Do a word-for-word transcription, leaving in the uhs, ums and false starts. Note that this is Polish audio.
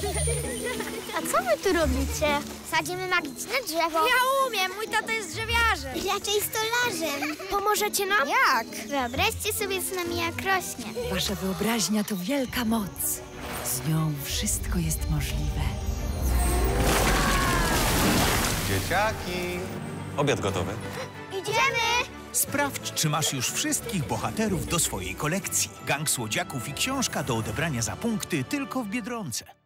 A co wy tu robicie? Sadzimy magiczne drzewo. Ja umiem, mój tata jest drzewiarzem. Raczej stolarzem. Pomożecie nam? Jak? Wyobraźcie sobie z nami, jak rośnie. Wasza wyobraźnia to wielka moc. Z nią wszystko jest możliwe. Dzieciaki! Obiad gotowy. Idziemy! Sprawdź, czy masz już wszystkich bohaterów do swojej kolekcji. Gang Słodziaków i książka do odebrania za punkty tylko w Biedronce.